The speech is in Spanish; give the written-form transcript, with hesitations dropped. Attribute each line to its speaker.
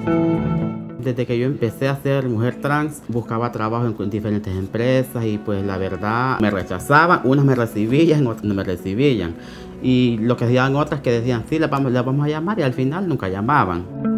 Speaker 1: Desde que yo empecé a ser mujer trans, buscaba trabajo en diferentes empresas y pues la verdad me rechazaban, unas me recibían, otras no me recibían. Y lo que hacían otras que decían, sí, la vamos a llamar y al final nunca llamaban.